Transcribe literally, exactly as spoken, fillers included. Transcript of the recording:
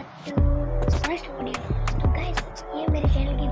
Back to first video. तो guys ये मेरे चैनल की